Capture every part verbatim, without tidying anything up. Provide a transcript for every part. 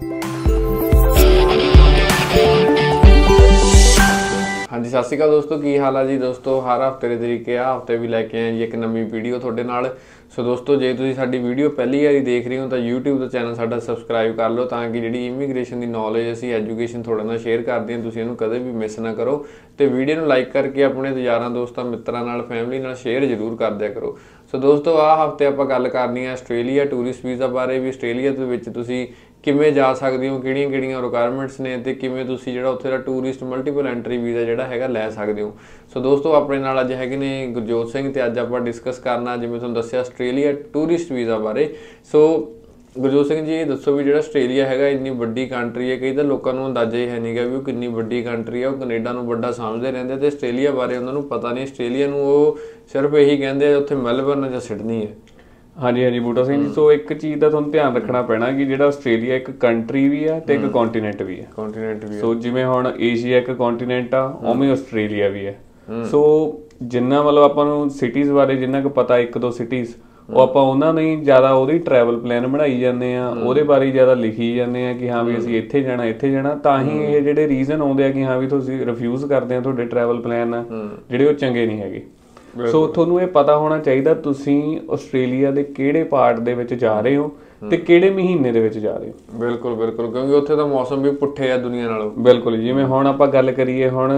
हाँ जी, सत श्री अकाल दोस्तों, की हाल है जी दोस्तों। हर हफ्ते के तरीके आ हफ्ते भी लैके आए जी एक नवी वीडियो थोड़े नाल। सो दोस्तों, जे तुसीं साडी वीडियो पहली बारी देख रहे हो तो यूट्यूब का चैनल साडा सबसक्राइब कर लो, ताकि जी इमीग्रेशन की नॉलेज असी एजुकेशन थोड़े नाल शेयर करते हैं, तुसीं इहनूं कदे भी मिस ना करो। तो वीडियो नूं लाइक करके अपने यारां दोस्तां मित्रां नाल फैमिली नाल शेयर जरूर कर दिया करो। सो दोस्तों, आ हफ्ते आपां गल करनी है आस्ट्रेलिया टूरिस्ट वीज़ा बारे भी। आस्ट्रेलिया दे विच तुसीं किवें जा सकते हो, किहड़ियां किहड़ियां रिक्वायरमेंट्स ने, ते किवें तुसीं जिहड़ा उत्थे दा टूरिस्ट मल्टीपल एंट्री वीज़ा जिहड़ा हैगा लै सकते हो। सो दोस्तों, अपने नाल अज हैगे ने गुरजोत सिंह, ते अज आपां डिस्कस करना जिवें तुहानूं दस्सिया आस्ट्रेलिया टूरिस्ट वीज़ा बारे। सो गुरजोत सिंह जी, दसो भी जिहड़ा आस्ट्रेलिया हैगा इन्नी वड्डी कंट्री है, कई तां लोकां नूं अंदाजा ही है नहीं गा भी ओह किन्नी वड्डी कंट्री है। ओह कनेडा नूं वड्डा समझदे रहिंदे ते आस्ट्रेलिया बारे उन्हां नूं पता नहीं। आस्ट्रेलिया नूं ओह सिर्फ यही कहंदे उत्थे मैलबर्न जां सिडनी है। हाँ जी हाँ जी बूटा सिंह जी, सो एक चीज़ का तुहानूं ध्यान रखना पैना कि जिहड़ा आस्ट्रेलिया एक कंट्री भी है ते एक कॉन्टीनेंट भी है। कॉन्टीनेंट भी सो जिवें हुण एशिया एक कॉन्टीनेंट आ, उवें आस्ट्रेलिया भी है। सो जिन्ना मतलब आपां नूं सिटीज़ बारे जिन्ना क पता एक दो सिटीज़ ਉਹ ਆਪਾਂ ਉਹਨਾਂ ਨੇ ਜ਼ਿਆਦਾ ਉਹਦੀ ਟਰੈਵਲ ਪਲਾਨ ਬਣਾਈ ਜਾਂਦੇ ਆ, ਉਹਦੇ ਬਾਰੇ ਜ਼ਿਆਦਾ ਲਿਖੀ ਜਾਂਦੇ ਆ ਕਿ ਹਾਂ ਵੀ ਅਸੀਂ ਇੱਥੇ ਜਾਣਾ ਇੱਥੇ ਜਾਣਾ, ਤਾਂ ਹੀ ਇਹ ਜਿਹੜੇ ਰੀਜ਼ਨ ਆਉਂਦੇ ਆ ਕਿ ਹਾਂ ਵੀ ਤੁਸੀਂ ਰਿਫਿਊਜ਼ ਕਰਦੇ ਆ ਤੁਹਾਡੇ ਟਰੈਵਲ ਪਲਾਨ ਜਿਹੜੇ ਉਹ ਚੰਗੇ ਨਹੀਂ ਹੈਗੇ। ਸੋ ਤੁਹਾਨੂੰ ਇਹ ਪਤਾ ਹੋਣਾ ਚਾਹੀਦਾ ਤੁਸੀਂ ਆਸਟ੍ਰੇਲੀਆ ਦੇ ਕਿਹੜੇ ਪਾਰਟ ਦੇ ਵਿੱਚ ਜਾ ਰਹੇ ਹੋ ਤੇ ਕਿਹੜੇ ਮਹੀਨੇ ਦੇ ਵਿੱਚ ਜਾ ਰਹੇ ਹੋ। ਬਿਲਕੁਲ ਬਿਲਕੁਲ, ਕਿਉਂਕਿ ਉੱਥੇ ਦਾ ਮੌਸਮ ਵੀ ਪੁੱਠੇ ਆ ਦੁਨੀਆ ਨਾਲੋਂ। ਬਿਲਕੁਲ, ਜਿਵੇਂ ਹੁਣ ਆਪਾਂ ਗੱਲ ਕਰੀਏ ਹੁਣ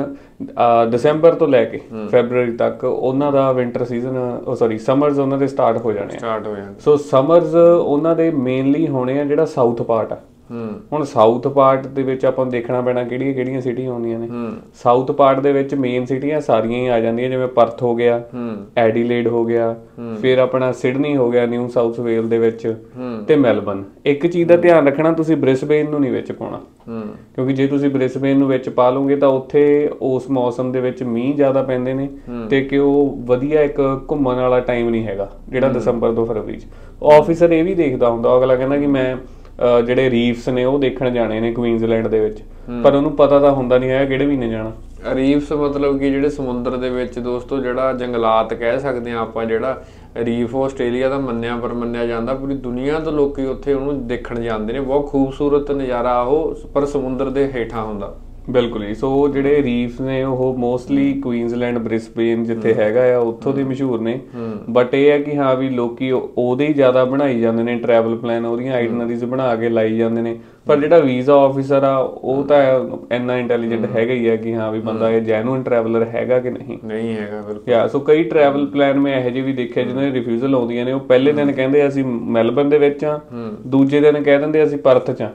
ਦਸੰਬਰ ਤੋਂ ਲੈ ਕੇ ਫੈਬਰੂਅਰੀ ਤੱਕ ਉਹਨਾਂ ਦਾ ਵਿੰਟਰ ਸੀਜ਼ਨ ਸੌਰੀ ਸਮਰਸ ਉਹਨਾਂ ਦੇ ਸਟਾਰਟ ਹੋ ਜਾਣੇ ਸਟਾਰਟ ਹੋ ਜਾਣੇ। ਸੋ ਸਮਰਸ ਉਹਨਾਂ ਦੇ ਮੇਨਲੀ ਹੋਣੇ ਆ ਜਿਹੜਾ ਸਾਊਥ ਪਾਰਟ ਆ। ਹੁਣ ਸਾਊਥ ਪਾਰਟ ਦੇ ਵਿੱਚ ਆਪਾਂ ਨੂੰ ਦੇਖਣਾ ਪੈਣਾ ਕਿਹੜੀਆਂ ਕਿਹੜੀਆਂ ਸਿਟੀਆਂ ਆਉਂਦੀਆਂ ਨੇ। ਸਾਊਥ ਪਾਰਟ ਦੇ ਵਿੱਚ ਮੇਨ ਸਿਟੀਆਂ ਸਾਰੀਆਂ ਹੀ ਆ ਜਾਂਦੀਆਂ, ਜਿਵੇਂ ਪਰਥ ਹੋ ਗਿਆ, ਐਡੀਲੇਡ ਹੋ ਗਿਆ, ਫਿਰ ਆਪਣਾ ਸਿਡਨੀ ਹੋ ਗਿਆ ਨਿਊ ਸਾਊਥ ਵੇਲ ਦੇ ਵਿੱਚ, ਤੇ ਮੈਲਬਨ। ਇੱਕ ਚੀਜ਼ ਦਾ ਧਿਆਨ ਰੱਖਣਾ, ਤੁਸੀਂ ਬ੍ਰਿਸਬੇਨ ਨੂੰ ਨਹੀਂ ਵਿੱਚ ਪਾਉਣਾ, ਕਿਉਂਕਿ ਜੇ ਤੁਸੀਂ ਬ੍ਰਿਸਬੇਨ ਨੂੰ ਵਿੱਚ ਪਾ ਲਓਗੇ ਤਾਂ ਉੱਥੇ ਉਸ ਮੌਸਮ ਦੇ ਵਿੱਚ ਮੀਂਹ ਜ਼ਿਆਦਾ ਪੈਂਦੇ ਨੇ ਤੇ ਕਿ ਉਹ ਵਧੀਆ ਇੱਕ ਘੁੰਮਣ ਵਾਲਾ ਟਾਈਮ ਨਹੀਂ ਹੈਗਾ ਜਿਹੜਾ ਦਸੰਬਰ ਤੋਂ ਫਰਵਰੀ 'ਚ। ਆਫਿਸਰ ਇਹ ਵੀ ਦੇਖਦਾ ਹੁੰਦਾ, ਅਗਲਾ ਕਹਿੰਦਾ ਕਿ ਮੈਂ ਜਿਹੜੇ ਰੀਫਸ ਨੇ ਉਹ ਦੇਖਣ ਜਾਣੇ ਨੇ ਕੁਈਨਜ਼ਲੈਂਡ ਦੇ ਵਿੱਚ, ਪਰ ਉਹਨੂੰ ਪਤਾ ਤਾਂ ਹੁੰਦਾ ਨਹੀਂ ਹੈ ਕਿਹੜੇ ਮਹੀਨੇ ਜਾਣਾ। ਰੀਫਸ ਮਤਲਬ ਕਿ ਜਿਹੜੇ ਸਮੁੰਦਰ ਦੇ ਵਿੱਚ ਦੋਸਤੋ ਜਿਹੜਾ ਜੰਗਲਾਤ ਕਹਿ ਸਕਦੇ ਹਾਂ ਆਪਾਂ, ਜਿਹੜਾ ਰੀਫ ਆਸਟ੍ਰੇਲੀਆ ਦਾ ਮੰਨਿਆ ਪਰ ਮੰਨਿਆ ਜਾਂਦਾ, ਪੂਰੀ ਦੁਨੀਆ ਤੋਂ ਲੋਕੀ ਉੱਥੇ ਉਹਨੂੰ ਦੇਖਣ ਜਾਂਦੇ ਨੇ। ਬਹੁਤ ਖੂਬਸੂਰਤ ਨਜ਼ਾਰਾ ਉਹ, ਪਰ ਸਮੁੰਦਰ ਦੇ ਹੇਠਾਂ ਹੁੰਦਾ। ਬਿਲਕੁਲ ਜੀ। ਸੋ ਜਿਹੜੇ ਰੀਫ ਨੇ ਉਹ ਮੋਸਟਲੀ ਕੁਈਨਜ਼ਲੈਂਡ ਬ੍ਰਿਸਬੇਨ ਜਿੱਥੇ ਹੈਗਾ ਆ ਉੱਥੋਂ ਦੇ ਮਸ਼ਹੂਰ ਨੇ, ਬਟ ਇਹ ਹੈ ਕਿ ਹਾਂ ਵੀ ਲੋਕੀ ਉਹਦੇ ਹੀ ਜ਼ਿਆਦਾ ਬਣਾਈ ਜਾਂਦੇ ਨੇ ਟਰੈਵਲ ਪਲਾਨ, ਉਹਦੀਆਂ ਆਈਟਨਰੀਜ਼ ਬਣਾ ਕੇ ਲਾਈ ਜਾਂਦੇ ਨੇ। ਪਰ ਜਿਹੜਾ ਵੀਜ਼ਾ ਆਫਿਸਰ ਆ ਉਹ ਤਾਂ ਇੰਨਾ ਇੰਟੈਲੀਜੈਂਟ ਹੈਗਾ ਹੀ ਹੈ ਕਿ ਹਾਂ ਵੀ ਬੰਦਾ ਇਹ ਜੈਨੂਇਨ ਟਰੈਵਲਰ ਹੈਗਾ ਕਿ ਨਹੀਂ ਨਹੀਂ ਹੈਗਾ। ਬਿਲਕੁਲ ਯਾ ਸੋ ਕਈ ਟਰੈਵਲ ਪਲਾਨ ਮੈਂ ਇਹੋ ਜਿਹੇ ਵੀ ਦੇਖਿਆ ਜਿਹਨਾਂ ਦੀ ਰਿਫਿਊਜ਼ਲ ਆਉਂਦੀਆਂ ਨੇ, ਉਹ ਪਹਿਲੇ ਦਿਨ ਕਹਿੰਦੇ ਅਸੀਂ ਮੈਲਬਰਨ ਦੇ ਵਿੱਚ ਆ, ਦੂਜੇ ਦਿਨ ਕਹਿ ਦਿੰਦੇ ਅਸੀਂ ਪਰਥ 'ਚ ਆ।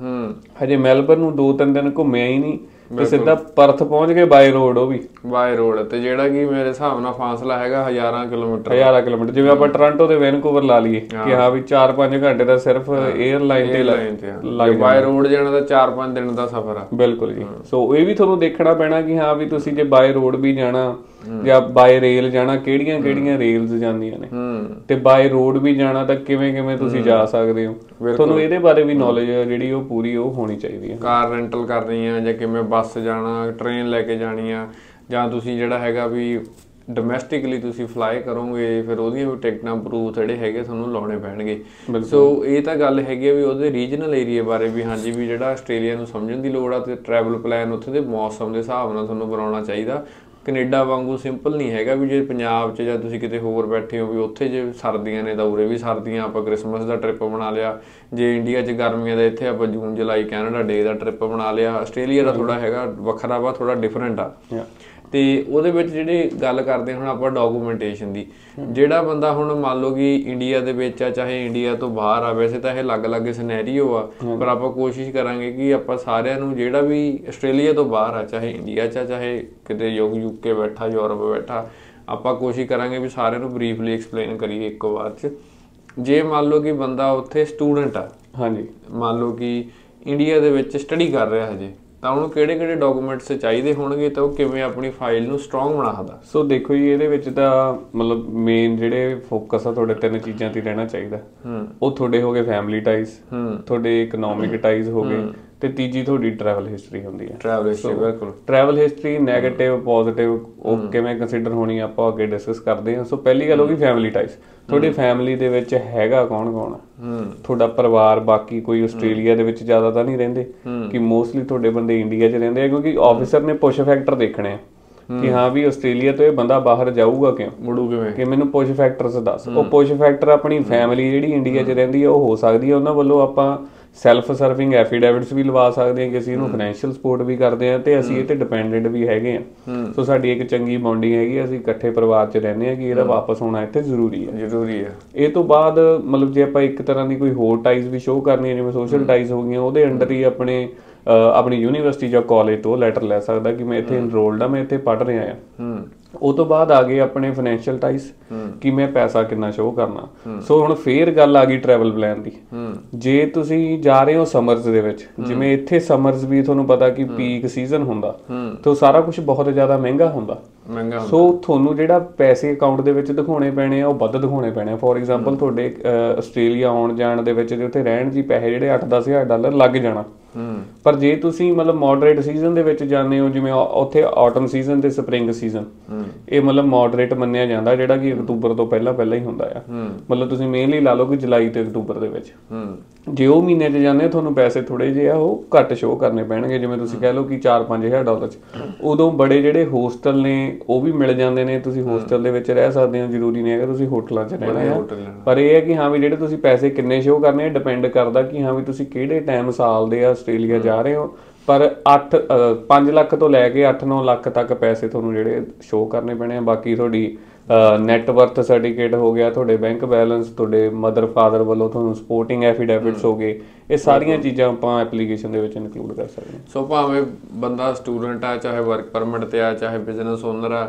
ਹਜੇ ਮੈਲਬਰਨ ਨੂੰ ਦੋ ਤਿੰਨ ਦਿਨ ਘੁੰਮਿਆ ਹੀ ਨਹੀਂ ਤੇ ਸਿੱਧਾ ਪਰਥ ਪਹੁੰਚ ਗਏ ਬਾਏ ਰੋਡ, ਉਹ ਵੀ ਬਾਏ ਰੋਡ, ਤੇ ਜਿਹੜਾ ਕਿ ਮੇਰੇ ਹਿਸਾਬ ਨਾਲ ਫਾਸਲਾ ਹੈਗਾ ਹਜ਼ਾਰਾਂ ਕਿਲੋਮੀਟਰ ਹਜ਼ਾਰਾਂ ਕਿਲੋਮੀਟਰ। ਜਿਵੇਂ ਆਪਾਂ ਟੋਰਾਂਟੋ ਤੇ ਵੈਨਕੂਵਰ ਲਾ ਲਈਏ ਕਿ ਹਾਂ ਵੀ ਚਾਰ ਪੰਜ ਘੰਟੇ ਦਾ ਸਿਰਫ 에ਅਰਲਾਈਨ ਤੇ ਲੱਗ, ਬਾਏ ਰੋਡ ਜਾਣਾ ਤਾਂ ਚਾਰ ਪੰਜ ਦਿਨ ਦਾ ਸਫ਼ਰ ਆ। ਬਿਲਕੁਲ ਜੀ। ਸੋ ਇਹ ਵੀ ਤੁਹਾਨੂੰ ਦੇਖਣਾ ਪੈਣਾ ਕਿ ਹਾਂ ਵੀ ਤੁਸੀਂ ਜੇ ਬਾਏ ਰੋਡ ਵੀ ਜਾਣਾ ਜਾਂ ਬਾਏ ਰੇਲ ਜਾਣਾ, ਕਿਹੜੀਆਂ ਕਿਹੜੀਆਂ ਰੇਲਸ ਜਾਂਦੀਆਂ ਨੇ, ਤੇ ਬਾਏ ਰੋਡ ਵੀ ਜਾਣਾ ਤਾਂ ਕਿਵੇਂ ਕਿਵੇਂ ਤੁਸੀਂ ਜਾ ਸਕਦੇ ਹੋ। ਤੁਹਾਨੂੰ ਇਹਦੇ ਬਾਰੇ ਵੀ ਨੌਲੇਜ ਜਿਹੜੀ ਉਹ ਪੂਰੀ ਉਹ ਹੋਣੀ ਚਾਹੀਦੀ ਹੈ। ਕਾਰ ਰੈਂਟਲ ਕਰਨੀ ਆ ਜਾਂ ਕਿਵੇਂ ਬੱਸ ਜਾਣਾ, ਟ੍ਰੇਨ ਲੈ ਕੇ ਜਾਣੀ ਆ, ਜਾਂ ਤੁਸੀਂ ਜਿਹੜਾ ਹੈਗਾ ਵੀ ਡੋਮੈਸਟਿਕਲੀ ਤੁਸੀਂ ਫਲਾਈ ਕਰੋਗੇ, ਫਿਰ ਉਹਦੀਆਂ ਵੀ ਟਿਕਟਾਂ ਪ੍ਰੂਫ ਜਿਹੜੇ ਹੈਗੇ ਤੁਹਾਨੂੰ ਲਾਉਣੇ ਪੈਣਗੇ। ਸੋ ਇਹ ਤਾਂ ਗੱਲ ਹੈਗੀ ਆ ਵੀ ਉਹਦੇ ਰੀਜਨਲ ਏਰੀਆ ਬਾਰੇ ਵੀ ਹਾਂਜੀ ਵੀ ਜਿਹੜਾ ਆਸਟ੍ਰੇਲੀਆ ਨੂੰ ਸਮਝਣ ਦੀ ਲੋੜ ਆ, ਤੇ ਟਰੈਵਲ ਪਲਾਨ ਉੱਥੇ ਦੇ ਮੌਸਮ ਦੇ ਹਿਸਾਬ ਨਾਲ ਤੁਹਾਨੂੰ ਬਣਾਉਣਾ ਚਾਹੀਦਾ। ਕੈਨੇਡਾ ਵਾਂਗੂ ਸਿੰਪਲ ਨਹੀਂ ਹੈਗਾ ਵੀ ਜੇ ਪੰਜਾਬ 'ਚ ਜਾਂ ਤੁਸੀਂ ਕਿਤੇ ਹੋਰ ਬੈਠੇ ਹੋ ਵੀ ਉੱਥੇ ਜੇ ਸਰਦੀਆਂ ਨੇ ਤਾਂ ਉਰੇ ਵੀ ਸਰਦੀਆਂ, ਆਪਾਂ ਕ੍ਰਿਸਮਸ ਦਾ ਟ੍ਰਿਪ ਬਣਾ ਲਿਆ। ਜੇ ਇੰਡੀਆ 'ਚ ਗਰਮੀਆਂ ਦਾ ਇੱਥੇ ਆਪਾਂ ਜੂਨ ਜੁਲਾਈ ਕੈਨੇਡਾ ਡੇ ਦਾ ਟ੍ਰਿਪ ਬਣਾ ਲਿਆ। ਆਸਟ੍ਰੇਲੀਆ ਦਾ ਥੋੜ੍ਹਾ ਹੈਗਾ ਵੱਖਰਾ ਵਾ, ਥੋੜ੍ਹਾ ਡਿਫਰੈਂਟ ਆ। ਤੇ ਉਹਦੇ ਵਿੱਚ ਜਿਹੜੀ ਗੱਲ ਕਰਦੇ ਹੁਣ ਆਪਾਂ ਡਾਕੂਮੈਂਟੇਸ਼ਨ ਦੀ, ਜਿਹੜਾ ਬੰਦਾ ਹੁਣ ਮੰਨ ਲਓ ਕਿ ਇੰਡੀਆ ਦੇ ਵਿੱਚ ਆ ਚਾਹੇ ਇੰਡੀਆ ਤੋਂ ਬਾਹਰ ਆ, ਵੈਸੇ ਤਾਂ ਇਹ ਅਲੱਗ ਅਲੱਗ ਸਿਨੈਰੀਓ ਆ, ਪਰ ਆਪਾਂ ਕੋਸ਼ਿਸ਼ ਕਰਾਂਗੇ ਕਿ ਆਪਾਂ ਸਾਰਿਆਂ ਨੂੰ ਜਿਹੜਾ ਵੀ ਆਸਟ੍ਰੇਲੀਆ ਤੋਂ ਬਾਹਰ ਆ, ਚਾਹੇ ਇੰਡੀਆ 'ਚ ਆ ਚਾਹੇ ਕਿਤੇ ਯੂ ਯੂਕੇ ਬੈਠਾ, ਯੂਰਪ ਬੈਠਾ, ਆਪਾਂ ਕੋਸ਼ਿਸ਼ ਕਰਾਂਗੇ ਵੀ ਸਾਰਿਆਂ ਨੂੰ ਬਰੀਫਲੀ ਐਕਸਪਲੇਨ ਕਰੀਏ ਇੱਕੋ ਵਾਰ 'ਚ। ਜੇ ਮੰਨ ਲਓ ਕਿ ਬੰਦਾ ਉੱਥੇ ਸਟੂਡੈਂਟ ਆ, ਹਾਂਜੀ ਮੰਨ ਲਓ ਕਿ ਇੰਡੀਆ ਦੇ ਵਿੱਚ ਸਟੱਡੀ ਕਰ ਰਿਹਾ ਹਜੇ, ਤਾਂ ਉਹਨੂੰ ਕਿਹੜੇ ਕਿਹੜੇ ਡਾਕੂਮੈਂਟਸ ਚਾਹੀਦੇ ਹੋਣਗੇ, ਤਾਂ ਉਹ ਕਿਵੇਂ ਆਪਣੀ ਫਾਈਲ ਨੂੰ ਸਟਰੋਂਗ ਬਣਾ ਸਕਦਾ। ਸੋ ਦੇਖੋ ਜੀ, ਇਹਦੇ ਵਿੱਚ ਤਾਂ ਮਤਲਬ ਮੇਨ ਜਿਹੜੇ ਫੋਕਸ ਆ ਤੁਹਾਡੇ ਤਿੰਨ ਚੀਜ਼ਾਂ ਤੇ ਰਹਿਣਾ ਚਾਹੀਦਾ। ਉਹ ਤੁਹਾਡੇ ਹੋ ਗਏ ਫੈਮਿਲੀ ਟਾਈਜ਼, ਤੁਹਾਡੇ ਇਕਨੋਮਿਕ ਟਾਈਜ਼ ਹੋ ਗਏ, ਤੇ ਤੀਜੀ ਤੁਹਾਡੀ ਟਰੈਵਲ ਹਿਸਟਰੀ ਹੁੰਦੀ ਹੈ। ਟਰੈਵਲ ਹਿਸਟਰੀ ਬਿਲਕੁਲ। ਟਰੈਵਲ ਹਿਸਟਰੀ ਨੈਗੇਟਿਵ ਪੋਜ਼ਿਟਿਵ ਉਹ ਕਿਵੇਂ ਕੰਸੀਡਰ ਹੋਣੀ ਆਪਾਂ ਅੱਗੇ ਡਿਸਕਸ ਕਰਦੇ ਹਾਂ। ਸੋ ਪਹਿਲੀ ਗੱਲ ਹੋ ਗਈ ਫੈਮਿਲੀ ਟਾਈਸ। ਤੁਹਾਡੀ ਫੈਮਿਲੀ ਦੇ ਵਿੱਚ ਹੈਗਾ ਕੌਣ ਕੌਣ? ਤੁਹਾਡਾ ਪਰਿਵਾਰ ਬਾਕੀ ਕੋਈ ਆਸਟ੍ਰੇਲੀਆ ਦੇ ਵਿੱਚ ਜ਼ਿਆਦਾ ਤਾਂ ਨਹੀਂ ਰਹਿੰਦੇ ਕਿ ਮੋਸਟਲੀ ਤੁਹਾਡੇ ਬੰਦੇ ਇੰਡੀਆ 'ਚ ਰਹਿੰਦੇ ਆ, ਕਿਉਂਕਿ ਆਫਿਸਰ ਨੇ ਪੁਸ਼ ਫੈਕਟਰ ਦੇਖਣੇ ਆ ਕਿ ਹਾਂ ਵੀ ਆਸਟ੍ਰੇਲੀਆ ਤੋਂ ਇਹ ਬੰਦਾ ਬਾਹਰ ਜਾਊਗਾ ਕਿਉਂ, ਮੁੜੂ ਕਿਵੇਂ, ਕਿ ਮੈਨੂੰ ਪੁਸ਼ ਫੈਕਟਰਸ ਦੱਸ। ਉਹ ਪੁਸ਼ ਫੈਕਟਰ ਆਪਣੀ ਫੈਮਿਲੀ ਜਿਹੜੀ ਇੰਡੀਆ 'ਚ ਰਹਿੰਦੀ ਹੈ ਉਹ ਹੋ ਸਕਦੀ ਹੈ, ਉਹਨਾਂ ਵੱਲੋਂ ਆਪਾਂ ਸੈਲਫ ਸਰਵਿੰਗ ਐਫੀਡੇਵਿਟਸ ਵੀ ਲਵਾ ਸਕਦੇ ਹਾਂ ਕਿ ਅਸੀਂ ਇਹਨੂੰ ਫਾਈਨੈਂਸ਼ੀਅਲ ਸਪੋਰਟ ਵੀ ਕਰਦੇ ਹਾਂ ਤੇ ਅਸੀਂ ਇਹ ਤੇ ਡਿਪੈਂਡੈਂਟ ਵੀ ਹੈਗੇ ਹਾਂ। ਸੋ ਸਾਡੀ ਇੱਕ ਚੰਗੀ ਬੌਂਡਿੰਗ ਹੈਗੀ, ਅਸੀਂ ਇਕੱਠੇ ਪਰਿਵਾਰ 'ਚ ਰਹਿੰਦੇ ਹਾਂ ਕਿ ਇਹਦਾ ਵਾਪਸ ਹੋਣਾ ਇੱਥੇ ਜ਼ਰੂਰੀ ਹੈ ਜ਼ਰੂਰੀ ਹੈ। ਇਹ ਤੋਂ ਬਾਅਦ ਮਤਲਬ ਜੇ ਆਪਾਂ ਇੱਕ ਤਰ੍ਹਾਂ ਦੀ ਕੋਈ ਹੋਰ ਟਾਈਜ਼ ਵੀ ਸ਼ੋਅ ਕਰਨੀ ਹੈ, ਜਿਵੇਂ ਸੋਸ਼ਲ ਟਾਈਜ਼ ਹੋ ਗਈਆਂ, ਉਹਦੇ ਅੰਡਰ ਹੀ ਆਪਣੇ ਆਪਣੀ ਯੂਨੀਵਰਸਿਟੀ ਜਾਂ ਕਾਲਜ ਤੋਂ ਲੈਟਰ ਲੈ ਸਕਦਾ ਕਿ ਮੈਂ ਇੱਥੇ ਇਨਰੋਲਡ ਆ, ਮੈਂ ਇੱਥੇ ਪੜ੍ਹ ਰਿਹਾ ਆ। ਉਹ ਤੋਂ ਬਾਅਦ ਆ ਗਏ ਆਪਣੇ ਫਾਈਨੈਂਸ਼ੀਅਲ ਟਾਈਜ਼ ਕਿ ਮੈਂ ਪੈਸਾ ਕਿੰਨਾ ਸ਼ੋਅ ਕਰਨਾ। ਸੋ ਹੁਣ ਫੇਰ ਗੱਲ ਆ ਗਈ ਟਰੈਵਲ ਪਲਾਨ ਦੀ। ਜੇ ਤੁਸੀਂ ਜਾ ਰਹੇ ਹੋ ਸਮਰਸ ਦੇ ਵਿੱਚ, ਜਿਵੇਂ ਇੱਥੇ ਸਮਰਸ ਵੀ ਤੁਹਾਨੂੰ ਪਤਾ ਕਿ ਪੀਕ ਸੀਜ਼ਨ ਹੁੰਦਾ ਤੇ ਉਹ ਸਾਰਾ ਕੁਝ ਬਹੁਤ ਜ਼ਿਆਦਾ ਮਹਿੰਗਾ ਹੁੰਦਾ ਮਹਿੰਗਾ ਸੋ ਤੁਹਾਨੂੰ ਜਿਹੜਾ ਪੈਸੇ ਅਕਾਊਂਟ ਦੇ ਵਿੱਚ ਦਿਖਾਉਣੇ ਪੈਣੇ ਆ ਉਹ ਵੱਧ ਦਿਖਾਉਣੇ ਪੈਣੇ ਆ। ਫੋਰ ਐਗਜ਼ਾਮਪਲ ਤੁਹਾਡੇ ਆਸਟ੍ਰੇਲੀਆ ਆਉਣ ਜਾਣ ਦੇ ਵਿੱਚ ਜੇ ਉੱਥੇ ਰਹਿਣ ਜੀ ਪੈਸੇ ਜਿਹੜੇ ਅੱਠ ਦਸ ਹਜ਼ਾਰ ਡਾਲਰ ਲੱਗ ਜਾਣਾ। ਪਰ ਜੇ ਤੁਸੀਂ ਮਤਲਬ ਮੋਡਰੇਟ ਸੀਜ਼ਨ ਦੇ ਵਿੱਚ ਜਾਂਦੇ ਹੋ, ਜਿਵੇਂ ਉੱਥੇ ਆਟਮ ਸੀਜ਼ਨ ਤੇ ਸਪਰਿੰਗ ਸੀਜ਼ਨ, ਇਹ ਮਤਲਬ ਮੋਡਰੇਟ ਮੰਨਿਆ ਜਾਂਦਾ ਜਿਹੜਾ ਕਿ ਅਕਤੂਬਰ ਤੋਂ ਪਹਿਲਾਂ ਪਹਿਲਾਂ ਹੀ ਹੁੰਦਾ ਆ। ਮਤਲਬ ਤੁਸੀਂ ਮੇਨਲੀ ਲਾ ਲਓ ਕਿ ਜੁਲਾਈ ਤੇ ਅਕਤੂਬਰ ਦੇ ਵਿੱਚ ਜੇ ਉਹ ਮਹੀਨੇ 'ਚ ਜਾਂਦੇ ਤੁਹਾਨੂੰ ਪੈਸੇ ਥੋੜੇ ਜਿਹੇ ਆ ਉਹ ਘੱਟ ਸ਼ੋਅ ਕਰਨੇ ਪੈਣਗੇ। ਜਿਵੇਂ ਤੁਸੀਂ ਕਹਿ ਲਓ ਕਿ ਚਾਰ ਪੰਜ ਹਜ਼ਾਰ ਡਾਲਰ 'ਚ ਉਦੋਂ ਬੜੇ ਜਿਹੜੇ ਹੋਸਟਲ ਨੇ ਉਹ ਵੀ ਮਿਲ ਜਾਂਦੇ ਨੇ, ਤੁਸੀਂ ਹੋਸਟਲ ਦੇ ਵਿੱਚ ਰਹਿ ਸਕਦੇ ਹੋ, ਜ਼ਰੂਰੀ ਨਹੀਂ ਹੈਗਾ ਤੁਸੀਂ ਹੋਟਲਾਂ 'ਚ ਰਹਿਣਾ ਆ। ਪਰ ਇਹ ਹੈ ਕਿ ਹਾਂ ਵੀ ਜਿਹੜੇ ਤੁਸੀਂ ਪੈਸੇ ਕਿੰਨੇ ਸ਼ੋਅ ਕਰਨੇ ਡਿਪੈਂਡ ਕਰਦਾ ਕਿ ਹਾਂ ਵੀ ਤੁਸੀਂ ਕਿਹੜੇ ਟਾਈਮ ਸਾਲ ਦੇ ਆ ਆਸਟ੍ਰੇਲੀਆ ਜਾ ਰਹੇ ਹੋ। ਪਰ ਅੱਠ ਪੰਜ ਲੱਖ ਤੋਂ ਲੈ ਕੇ ਅੱਠ ਨੌ ਲੱਖ ਤੱਕ ਪੈਸੇ ਤੁਹਾਨੂੰ ਜਿਹੜੇ ਸ਼ੋਅ ਕਰਨੇ ਪੈਣੇ ਆ। ਬਾਕੀ ਤੁਹਾਡੀ ਨੈਟ ਵਰਥ ਸਰਟੀਫਿਕੇਟ ਹੋ ਗਿਆ, ਤੁਹਾਡੇ ਬੈਂਕ ਬੈਲੈਂਸ, ਤੁਹਾਡੇ ਮਦਰ ਫਾਦਰ ਵੱਲੋਂ ਤੁਹਾਨੂੰ ਸਪੋਰਟਿੰਗ ਐਫੀਡੇਵਿਟਸ ਹੋ ਗਏ, ਇਹ ਸਾਰੀਆਂ ਚੀਜ਼ਾਂ ਆਪਾਂ ਐਪਲੀਕੇਸ਼ਨ ਦੇ ਵਿੱਚ ਇਨਕਲੂਡ ਕਰ ਸਕਦੇ ਹਾਂ। ਸੋ ਭਾਵੇਂ ਬੰਦਾ ਸਟੂਡੈਂਟ ਆ, ਚਾਹੇ ਵਰਕ ਪਰਮਿਟ ਤੇ ਆ, ਚਾਹੇ ਬਿਜ਼ਨਸ ਓਨਰ ਆ,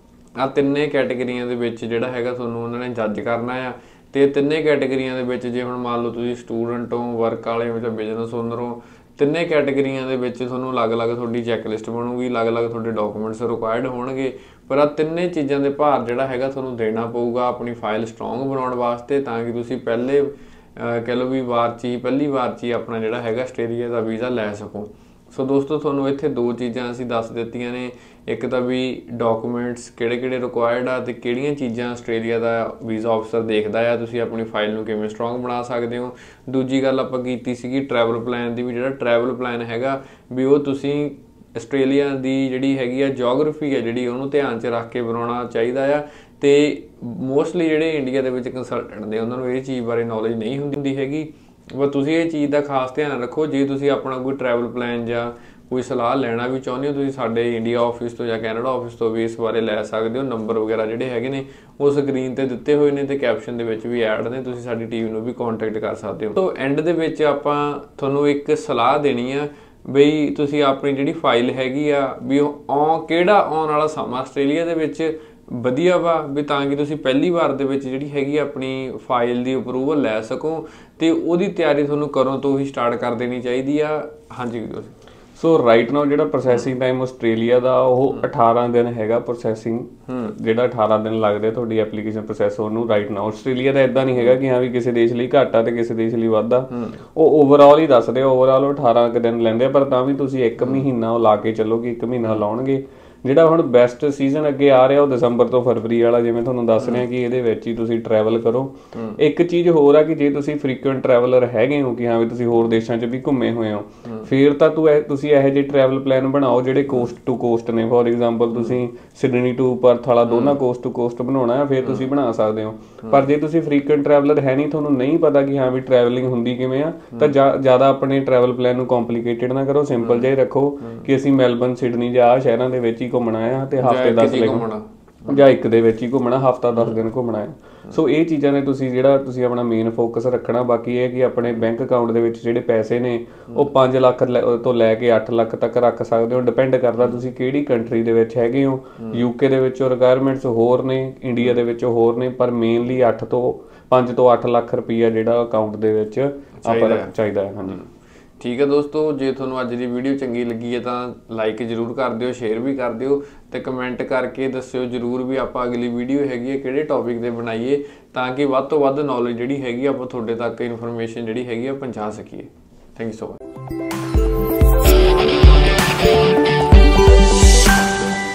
ਆ ਤਿੰਨੇ ਕੈਟੇਗਰੀਆਂ ਦੇ ਵਿੱਚ ਜਿਹੜਾ ਹੈਗਾ ਤੁਹਾਨੂੰ ਉਹਨਾਂ ਨੇ ਜੱਜ ਕਰਨਾ ਆ। ਤੇ ਤਿੰਨੇ ਕੈਟੇਗਰੀਆਂ ਦੇ ਵਿੱਚ ਜੇ ਹੁਣ ਮੰਨ ਲਓ ਤੁਸੀਂ ਸਟੂਡੈਂਟ ਹੋ, ਵਰਕ ਵਾਲੇ ਹੋ ਜਾਂ ਬਿਜ਼ਨਸ ਓਨਰ ਹੋ, ਤਿੰਨੇ ਕੈਟੇਗਰੀਆਂ ਦੇ ਵਿੱਚ ਤੁਹਾਨੂੰ ਅਲੱਗ-ਅਲੱਗ ਤੁਹਾਡੀ ਚੈੱਕਲਿਸਟ ਬਣੂਗੀ, ਅਲੱਗ-ਅਲੱਗ ਤੁਹਾਡੇ ਡਾਕੂਮੈਂਟਸ ਰਿਕੁਆਇਰਡ ਹੋਣਗੇ। ਪਰ ਆ ਤਿੰਨੇ ਚੀਜ਼ਾਂ ਦੇ ਭਾਰ ਜਿਹੜਾ ਹੈਗਾ ਤੁਹਾਨੂੰ ਦੇਣਾ ਪਊਗਾ ਆਪਣੀ ਫਾਈਲ ਸਟਰੋਂਗ ਬਣਾਉਣ ਵਾਸਤੇ, ਤਾਂ ਕਿ ਤੁਸੀਂ ਪਹਿਲੇ ਕਹਿ ਲਓ ਵੀ ਵਾਰ 'ਚ ਹੀ ਪਹਿਲੀ ਵਾਰ 'ਚ ਹੀ ਆਪਣਾ ਜਿਹੜਾ ਹੈਗਾ ਆਸਟ੍ਰੇਲੀਆ ਦਾ ਵੀਜ਼ਾ ਲੈ ਸਕੋ। ਸੋ ਦੋਸਤੋ ਤੁਹਾਨੂੰ ਇੱਥੇ ਦੋ ਚੀਜ਼ਾਂ ਅਸੀਂ ਦੱਸ ਦਿੱਤੀਆਂ ਨੇ, ਇੱਕ ਤਾਂ ਵੀ ਡਾਕੂਮੈਂਟਸ ਕਿਹੜੇ ਕਿਹੜੇ ਰਿਕੁਆਇਰਡ ਆ ਤੇ ਕਿਹੜੀਆਂ ਚੀਜ਼ਾਂ ਆਸਟ੍ਰੇਲੀਆ ਦਾ ਵੀਜ਼ਾ ਆਫਿਸਰ ਦੇਖਦਾ ਆ, ਤੁਸੀਂ ਆਪਣੀ ਫਾਈਲ ਨੂੰ ਕਿਵੇਂ ਸਟਰੋਂਗ ਬਣਾ ਸਕਦੇ ਹੋ। ਦੂਜੀ ਗੱਲ ਆਪਾਂ ਕੀਤੀ ਸੀਗੀ ਟਰੈਵਲ ਪਲਾਨ ਦੀ, ਵੀ ਜਿਹੜਾ ਟਰੈਵਲ ਪਲਾਨ ਹੈਗਾ ਵੀ ਉਹ ਤੁਸੀਂ ਆਸਟ੍ਰੇਲੀਆ ਦੀ ਜਿਹੜੀ ਹੈਗੀ ਆ ਜੋਗ੍ਰਾਫੀ ਹੈ ਜਿਹੜੀ ਉਹਨੂੰ ਧਿਆਨ 'ਚ ਰੱਖ ਕੇ ਬਣਾਉਣਾ ਚਾਹੀਦਾ ਆ। ਤੇ ਮੋਸਟਲੀ ਜਿਹੜੇ ਇੰਡੀਆ ਦੇ ਵਿੱਚ ਕੰਸਲਟੈਂਟ ਨੇ ਉਹਨਾਂ ਨੂੰ ਇਹ ਚੀਜ਼ ਬਾਰੇ ਨੌਲੇਜ ਨਹੀਂ ਹੁੰਦੀ ਹੈਗੀ, ਪਰ ਤੁਸੀਂ ਇਹ ਚੀਜ਼ ਦਾ ਖਾਸ ਧਿਆਨ ਰੱਖੋ। ਜੇ ਤੁਸੀਂ ਆਪਣਾ ਕੋਈ ਟਰੈਵਲ ਪਲਾਨ ਜਾਂ ਕੋਈ ਸਲਾਹ ਲੈਣਾ ਵੀ ਚਾਹੁੰਦੇ ਹੋ, ਤੁਸੀਂ ਸਾਡੇ ਇੰਡੀਆ ਆਫਿਸ ਤੋਂ ਜਾਂ ਕੈਨੇਡਾ ਆਫਿਸ ਤੋਂ ਵੀ ਇਸ ਬਾਰੇ ਲੈ ਸਕਦੇ ਹੋ। ਨੰਬਰ ਵਗੈਰਾ ਜਿਹੜੇ ਹੈਗੇ ਨੇ ਉਹ ਸਕਰੀਨ ਤੇ ਦਿੱਤੇ ਹੋਏ ਨੇ ਤੇ ਕੈਪਸ਼ਨ ਦੇ ਵਿੱਚ ਵੀ ਐਡ ਨੇ, ਤੁਸੀਂ ਸਾਡੀ ਟੀਮ ਨੂੰ ਵੀ ਕੰਟੈਕਟ ਕਰ ਸਕਦੇ ਹੋ। ਸੋ ਐਂਡ ਦੇ ਵਿੱਚ ਆਪਾਂ ਤੁਹਾਨੂੰ ਇੱਕ ਸਲਾਹ ਦੇਣੀ ਆ ਬਈ ਤੁਸੀਂ ਆਪਣੀ ਜਿਹੜੀ ਫਾਈਲ ਹੈਗੀ ਆ ਵੀ ਉਹ ਕਿਹੜਾ ਆਉਣ ਵਾਲਾ ਸਮਾਂ ਆਸਟ੍ਰੇਲੀਆ ਦੇ ਵਿੱਚ ਵਧੀਆ ਵਾ, ਵੀ ਤਾਂ ਕਿ ਤੁਸੀਂ ਪਹਿਲੀ ਵਾਰ ਦੇ ਵਿੱਚ ਜਿਹੜੀ ਹੈਗੀ ਆਪਣੀ ਫਾਈਲ ਦੀ ਅਪਰੂਵਲ ਲੈ ਸਕੋ ਤੇ ਉਹਦੀ ਤਿਆਰੀ ਤੁਹਾਨੂੰ ਕਦੋਂ ਤੋਂ ਹੀ ਸਟਾਰਟ ਕਰ ਦੇਣੀ ਚਾਹੀਦੀ ਆ। ਹਾਂਜੀ ਤੁਸੀਂ ਸੋ ਰਾਈਟ ਨਾਓ ਜਿਹੜਾ ਪ੍ਰੋਸੈਸਿੰਗ ਟਾਈਮ ਆਸਟ੍ਰੇਲੀਆ ਦਾ ਉਹ ਅਠਾਰਾਂ ਦਿਨ ਹੈਗਾ ਪ੍ਰੋਸੈਸਿੰਗ, ਜਿਹੜਾ ਅਠਾਰਾਂ ਦਿਨ ਲੱਗਦੇ ਤੁਹਾਡੀ ਐਪਲੀਕੇਸ਼ਨ ਪ੍ਰੋਸੈਸ ਹੋਣ ਨੂੰ। ਰਾਈਟ ਨਾਓ ਆਸਟ੍ਰੇਲੀਆ ਦਾ ਇਦਾਂ ਨਹੀਂ ਹੈਗਾ ਕਿ ਹਾਂ ਵੀ ਕਿਸੇ ਦੇਸ਼ ਲਈ ਘੱਟ ਆ ਤੇ ਕਿਸੇ ਦੇਸ਼ ਲਈ ਵੱਧ ਆ, ਉਹ ਓਵਰਆਲ ਹੀ ਦੱਸਦੇ ਆ, ਓਵਰਆਲ ਉਹ ਅਠਾਰਾਂ ਕੁ ਦਿਨ ਲੈਂਦੇ ਆ। ਪਰ ਤਾਂ ਵੀ ਤੁਸੀਂ ਇੱਕ ਮਹੀਨਾ ਉਹ ਲਾ ਕੇ ਚੱਲੋ ਕਿ ਇੱਕ ਮਹੀਨਾ ਲਾਉਣਗੇ। ਜਿਹੜਾ ਹੁਣ ਬੈਸਟ ਸੀਜ਼ਨ ਅੱਗੇ ਆ ਰਿਹਾ ਉਹ ਦਸੰਬਰ ਤੋਂ ਫਰਵਰੀ ਵਾਲਾ, ਜਿਵੇਂ ਤੁਹਾਨੂੰ ਦੱਸ ਰਿਹਾ ਕਿ ਇਹਦੇ ਵਿੱਚ ਹੀ ਤੁਸੀਂ ਟਰੈਵਲ ਕਰੋ। ਇੱਕ ਚੀਜ਼ ਹੋਰ ਆ ਕਿ ਜੇ ਤੁਸੀਂ ਫ੍ਰੀਕੁਐਂਟ ਟਰੈਵਲਰ ਹੈਗੇ ਹੋ ਕਿ ਹਾਂ ਵੀ ਤੁਸੀਂ ਹੋਰ ਦੇਸ਼ਾਂ 'ਚ ਵੀ ਘੁੰਮੇ ਹੋਏ ਹੋ, ਫਿਰ ਤਾਂ ਤੂੰ ਤੁਸੀਂ ਇਹੋ ਜਿਹੇ ਟਰੈਵਲ ਪਲਾਨ ਬਣਾਓ ਜਿਹੜੇ ਕੋਸਟ ਟੂ ਕੋਸਟ ਨੇ। ਫੋਰ ਐਗਜ਼ਾਮਪਲ ਤੁਸੀਂ ਸਿਡਨੀ ਟੂ ਪਰਥ ਵਾਲਾ ਦੋਨਾਂ ਕੋਸਟ ਟੂ ਕੋਸਟ ਬਣਾਉਣਾ ਹੈ, ਫਿਰ ਤੁਸੀਂ ਬਣਾ ਸਕਦੇ ਹੋ। ਪਰ ਜੇ ਤੁਸੀਂ ਫ੍ਰੀਕੁਐਂਟ ਟਰੈਵਲਰ ਹੈ ਨਹੀਂ, ਤੁਹਾਨੂੰ ਨਹੀਂ ਪਤਾ ਕਿ ਹਾਂ ਵੀ ਟਰੈਵਲਿੰਗ ਹੁੰਦੀ ਕਿਵੇਂ ਆ, ਤਾਂ ਜ਼ਿਆਦਾ ਆਪਣੇ ਟਰੈਵਲ ਪਲਾਨ ਨੂੰ ਕੰਪਲੀਕੇਟਡ ਨਾ ਕਰੋ, ਸਿੰਪਲ ਜਿਹਾ ਰੱਖੋ ਕਿ ਅਸੀਂ ਮੈਲਬਰਨ, ਸਿਡਨੀ ਜਾਂ ਆਹ ਸ਼ਹਿਰਾਂ ਦੇ ਵਿੱਚ ਹੀ ਘੁੰਮਣਾ ਆ ਤੇ ਹਫ਼ਤੇ ਦਸ ਦਿਨ ਜਾਂ ਇੱਕ ਦੇ ਵਿੱਚ ਹੀ ਘੁੰਮਣਾ, ਹਫ਼ਤਾ ਦਸ ਦਿਨ ਘੁੰਮਣਾ ਆ। ਸੋ ਇਹ ਚੀਜ਼ਾਂ ਨੇ ਤੁਸੀਂ ਜਿਹੜਾ ਤੁਸੀਂ ਆਪਣਾ ਮੇਨ ਫੋਕਸ ਰੱਖਣਾ। ਬਾਕੀ ਇਹ ਕਿ ਆਪਣੇ ਬੈਂਕ ਅਕਾਊਂਟ ਦੇ ਵਿੱਚ ਜਿਹੜੇ ਪੈਸੇ ਨੇ ਉਹ ਪੰਜ ਲੱਖ ਤੋਂ ਲੈ ਕੇ ਅੱਠ ਲੱਖ ਤੱਕ ਰੱਖ ਸਕਦੇ ਹੋ, ਡਿਪੈਂਡ ਕਰਦਾ ਤੁਸੀਂ ਕਿਹੜੀ ਕੰਟਰੀ ਦੇ ਵਿੱਚ ਹੈਗੇ ਹੋ। ਯੂਕੇ ਦੇ ਵਿੱਚ ਰਿਕੁਆਇਰਮੈਂਟਸ ਹੋਰ ਨੇ, ਇੰਡੀਆ ਦੇ ਵਿੱਚ ਹੋਰ ਨੇ, ਪਰ ਮੇਨਲੀ ਅੱਠ ਤੋਂ ਪੰਜ ਤੋਂ ਅੱਠ ਲੱਖ ਰੁਪਈਆ ਜਿਹੜਾ ਅਕਾਊਂਟ ਦੇ ਵਿੱਚ ਆਪਾਂ ਚਾਹੀਦਾ ਹੈ। ਹਾਂਜੀ ਠੀਕ ਹੈ ਦੋਸਤੋ, ਜੇ ਤੁਹਾਨੂੰ ਅੱਜ ਦੀ ਵੀਡੀਓ ਚੰਗੀ ਲੱਗੀ ਹੈ ਤਾਂ ਲਾਈਕ ਜ਼ਰੂਰ ਕਰ ਦਿਓ, ਸ਼ੇਅਰ ਵੀ ਕਰ ਦਿਓ ਤੇ ਕਮੈਂਟ ਕਰਕੇ ਦੱਸਿਓ ਜ਼ਰੂਰ ਵੀ ਆਪਾਂ ਅਗਲੀ ਵੀਡੀਓ ਹੈਗੀ ਹੈ ਕਿਹੜੇ ਟੌਪਿਕ 'ਤੇ ਬਣਾਈਏ, ਤਾਂ ਕਿ ਵੱਧ ਤੋਂ ਵੱਧ ਨੌਲੇਜ ਜਿਹੜੀ ਹੈਗੀ ਆਪਾਂ ਤੁਹਾਡੇ ਤੱਕ ਇਨਫੋਰਮੇਸ਼ਨ ਜਿਹੜੀ ਹੈਗੀ ਆ ਪਹੁੰਚਾ ਸਕੀਏ। Thank you so much.